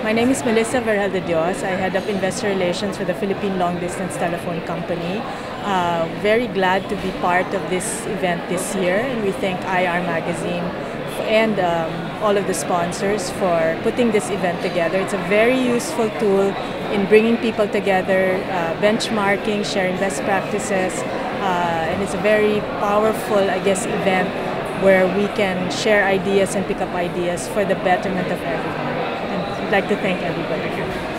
My name is Melissa Verhel de Dios. I head up investor relations for the Philippine Long Distance Telephone Company. Very glad to be part of this event this year, and we thank IR Magazine and all of the sponsors for putting this event together. It's a very useful tool in bringing people together, benchmarking, sharing best practices, and it's a very powerful, event where we can share ideas and pick up ideas for the betterment of everyone. And I'd like to thank everybody.